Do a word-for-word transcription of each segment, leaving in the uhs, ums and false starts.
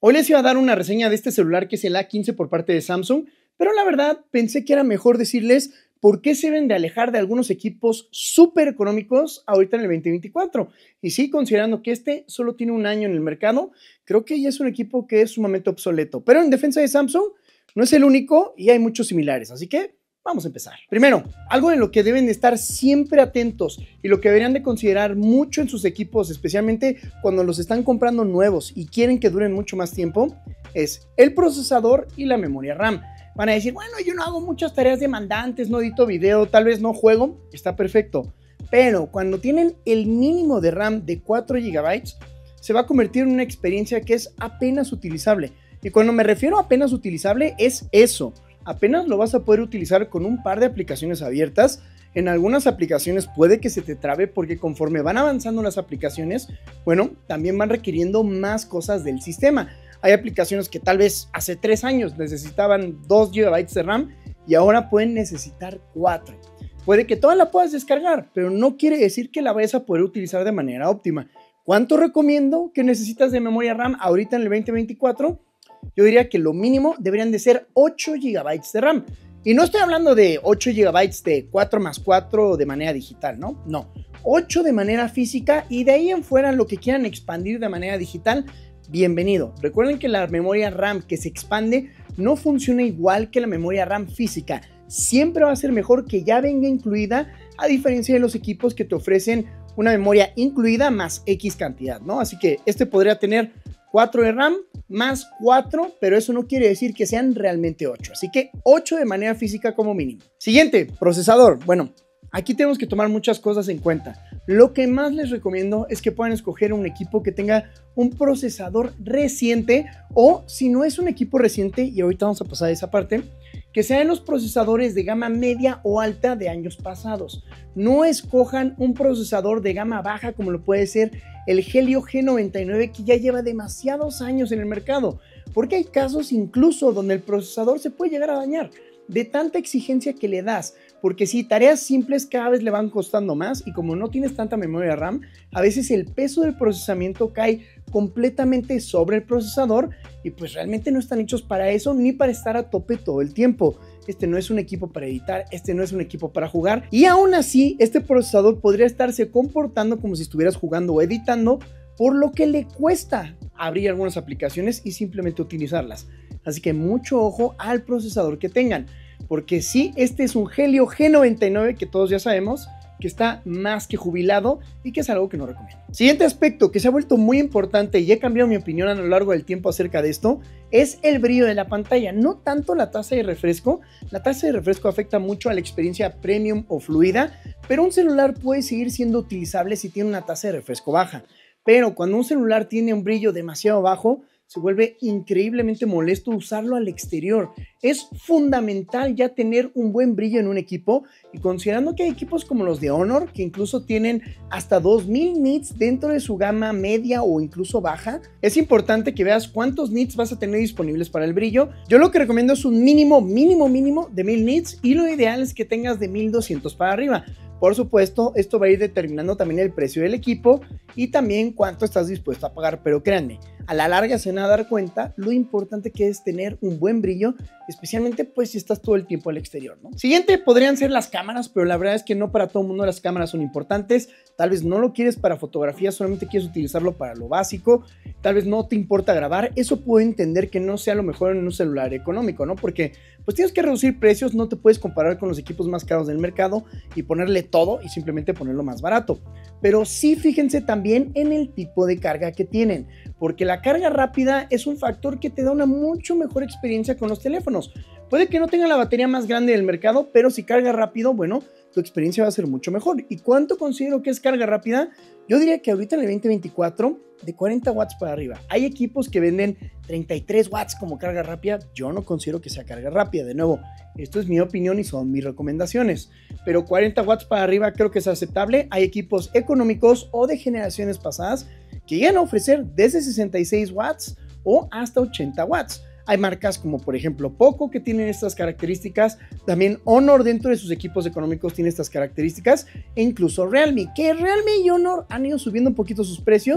Hoy les iba a dar una reseña de este celular que es el A quince por parte de Samsung, pero la verdad pensé que era mejor decirles por qué se deben de alejar de algunos equipos súper económicos ahorita en el veinte veinticuatro. Y sí, considerando que este solo tiene un año en el mercado, creo que ya es un equipo que es sumamente obsoleto. Pero en defensa de Samsung, no es el único y hay muchos similares, así que vamos a empezar. Primero, algo en lo que deben de estar siempre atentos y lo que deberían de considerar mucho en sus equipos, especialmente cuando los están comprando nuevos y quieren que duren mucho más tiempo, es el procesador y la memoria RAM. Van a decir, bueno, yo no hago muchas tareas demandantes, no edito video, tal vez no juego, está perfecto. Pero cuando tienen el mínimo de RAM de cuatro gigabytes, se va a convertir en una experiencia que es apenas utilizable. Y cuando me refiero a apenas utilizable, es eso. Apenas lo vas a poder utilizar con un par de aplicaciones abiertas. En algunas aplicaciones puede que se te trabe porque conforme van avanzando las aplicaciones, bueno, también van requiriendo más cosas del sistema. Hay aplicaciones que tal vez hace tres años necesitaban dos gigabytes de RAM y ahora pueden necesitar cuatro. Puede que toda la puedas descargar, pero no quiere decir que la vayas a poder utilizar de manera óptima. ¿Cuánto recomiendo que necesitas de memoria RAM ahorita en el veinte veinticuatro? Yo diría que lo mínimo deberían de ser ocho gigabytes de RAM. Y no estoy hablando de ocho gigabytes de cuatro más cuatro de manera digital, ¿no? No, ocho de manera física y de ahí en fuera lo que quieran expandir de manera digital, bienvenido. Recuerden que la memoria RAM que se expande no funciona igual que la memoria RAM física. Siempre va a ser mejor que ya venga incluida, a diferencia de los equipos que te ofrecen una memoria incluida más X cantidad, ¿no? Así que este podría tener cuatro de RAM más cuatro, pero eso no quiere decir que sean realmente ocho. Así que ocho de manera física como mínimo. Siguiente, procesador. Bueno, aquí tenemos que tomar muchas cosas en cuenta. Lo que más les recomiendo es que puedan escoger un equipo que tenga un procesador reciente o si no es un equipo reciente, y ahorita vamos a pasar a esa parte, que sean los procesadores de gama media o alta de años pasados. No escojan un procesador de gama baja como lo puede ser el Helio G noventa y nueve que ya lleva demasiados años en el mercado, porque hay casos incluso donde el procesador se puede llegar a dañar de tanta exigencia que le das, porque si tareas simples cada vez le van costando más y como no tienes tanta memoria RAM, a veces el peso del procesamiento cae completamente sobre el procesador y pues realmente no están hechos para eso ni para estar a tope todo el tiempo. Este no es un equipo para editar, este no es un equipo para jugar y aún así este procesador podría estarse comportando como si estuvieras jugando o editando, por lo que le cuesta abrir algunas aplicaciones y simplemente utilizarlas. Así que mucho ojo al procesador que tengan, porque sí, este es un Helio G noventa y nueve que todos ya sabemos que está más que jubilado y que es algo que no recomiendo. Siguiente aspecto que se ha vuelto muy importante y he cambiado mi opinión a lo largo del tiempo acerca de esto es el brillo de la pantalla, no tanto la tasa de refresco. La tasa de refresco afecta mucho a la experiencia premium o fluida, pero un celular puede seguir siendo utilizable si tiene una tasa de refresco baja. Pero cuando un celular tiene un brillo demasiado bajo, se vuelve increíblemente molesto usarlo al exterior. Es fundamental ya tener un buen brillo en un equipo y considerando que hay equipos como los de Honor que incluso tienen hasta dos mil nits dentro de su gama media o incluso baja, es importante que veas cuántos nits vas a tener disponibles para el brillo. Yo lo que recomiendo es un mínimo, mínimo, mínimo de mil nits y lo ideal es que tengas de mil doscientos para arriba. Por supuesto, esto va a ir determinando también el precio del equipo y también cuánto estás dispuesto a pagar, pero créanme, a la larga se van a dar cuenta lo importante que es tener un buen brillo, especialmente pues si estás todo el tiempo al exterior, ¿no? Siguiente podrían ser las cámaras, pero la verdad es que no para todo el mundo las cámaras son importantes. Tal vez no lo quieres para fotografía, solamente quieres utilizarlo para lo básico, tal vez no te importa grabar. Eso puedo entender que no sea lo mejor en un celular económico, ¿no? Porque pues tienes que reducir precios, no te puedes comparar con los equipos más caros del mercado y ponerle todo y simplemente ponerlo más barato. Pero sí fíjense también en el tipo de carga que tienen, porque la carga rápida es un factor que te da una mucho mejor experiencia con los teléfonos. Puede que no tenga la batería más grande del mercado, pero si carga rápido, bueno, tu experiencia va a ser mucho mejor. ¿Y cuánto considero que es carga rápida? Yo diría que ahorita en el veinte veinticuatro, de cuarenta watts para arriba. Hay equipos que venden treinta y tres watts como carga rápida. Yo no considero que sea carga rápida. De nuevo, esto es mi opinión y son mis recomendaciones. Pero cuarenta watts para arriba creo que es aceptable. Hay equipos económicos o de generaciones pasadas que llegan a ofrecer desde sesenta y seis watts o hasta ochenta watts. Hay marcas como por ejemplo Poco que tienen estas características, también Honor dentro de sus equipos económicos tiene estas características e incluso Realme, que Realme y Honor han ido subiendo un poquito sus precios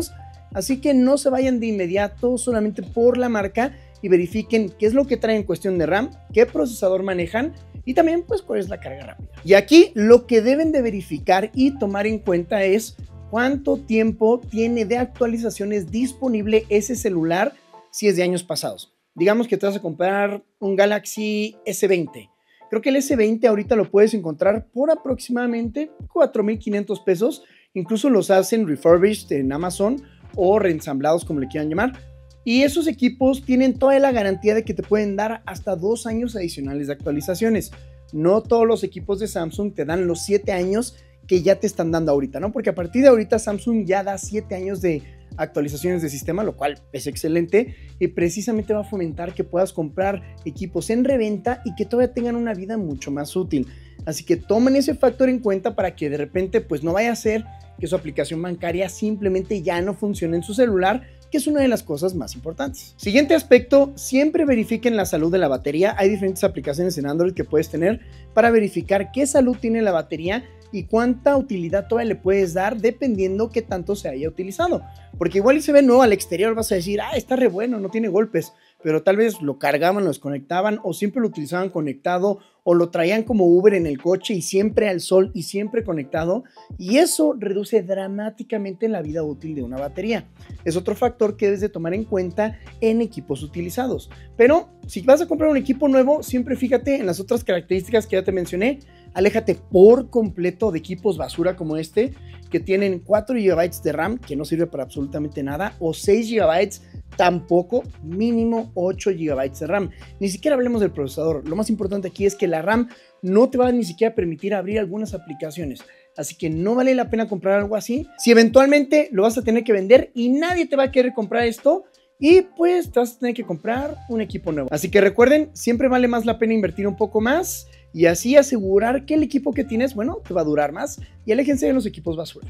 Así que no se vayan de inmediato solamente por la marca y verifiquen qué es lo que trae en cuestión de RAM, qué procesador manejan y también pues cuál es la carga rápida. Y aquí lo que deben de verificar y tomar en cuenta es cuánto tiempo tiene de actualizaciones disponible ese celular si es de años pasados. Digamos que te vas a comprar un Galaxy ese veinte. Creo que el ese veinte ahorita lo puedes encontrar por aproximadamente cuatro mil quinientos pesos. Incluso los hacen refurbished en Amazon o reensamblados, como le quieran llamar. Y esos equipos tienen toda la garantía de que te pueden dar hasta dos años adicionales de actualizaciones. No todos los equipos de Samsung te dan los siete años que ya te están dando ahorita, ¿no? Porque a partir de ahorita Samsung ya da siete años de actualizaciones de sistema, lo cual es excelente y precisamente va a fomentar que puedas comprar equipos en reventa y que todavía tengan una vida mucho más útil. Así que tomen ese factor en cuenta para que de repente pues no vaya a ser que su aplicación bancaria simplemente ya no funcione en su celular, que es una de las cosas más importantes. Siguiente aspecto, siempre verifiquen la salud de la batería. Hay diferentes aplicaciones en Android que puedes tener para verificar qué salud tiene la batería y cuánta utilidad todavía le puedes dar dependiendo qué tanto se haya utilizado. Porque igual y se ve nuevo al exterior, vas a decir, ah, está re bueno, no tiene golpes, pero tal vez lo cargaban, lo desconectaban o siempre lo utilizaban conectado o lo traían como Uber en el coche y siempre al sol y siempre conectado, y eso reduce dramáticamente la vida útil de una batería. Es otro factor que debes de tomar en cuenta en equipos utilizados. Pero si vas a comprar un equipo nuevo, siempre fíjate en las otras características que ya te mencioné. Aléjate por completo de equipos basura como este, que tienen cuatro gigabytes de RAM, que no sirve para absolutamente nada, o seis gigabytes, tampoco, mínimo ocho gigabytes de RAM. Ni siquiera hablemos del procesador. Lo más importante aquí es que la RAM no te va a ni siquiera permitir abrir algunas aplicaciones. Así que no vale la pena comprar algo así. Si eventualmente lo vas a tener que vender y nadie te va a querer comprar esto, y pues te vas a tener que comprar un equipo nuevo. Así que recuerden, siempre vale más la pena invertir un poco más y así asegurar que el equipo que tienes, bueno, te va a durar más, y aléjense de los equipos basura.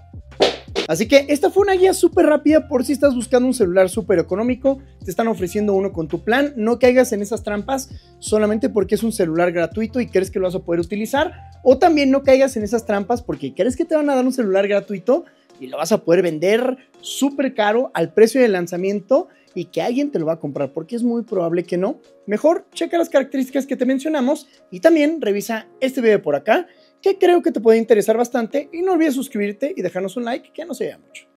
Así que esta fue una guía súper rápida por si estás buscando un celular súper económico, te están ofreciendo uno con tu plan. No caigas en esas trampas solamente porque es un celular gratuito y crees que lo vas a poder utilizar, o también no caigas en esas trampas porque crees que te van a dar un celular gratuito y lo vas a poder vender súper caro al precio de lanzamiento y que alguien te lo va a comprar, porque es muy probable que no. Mejor checa las características que te mencionamos y también revisa este video por acá, que creo que te puede interesar bastante, y no olvides suscribirte y dejarnos un like, que no se vea mucho.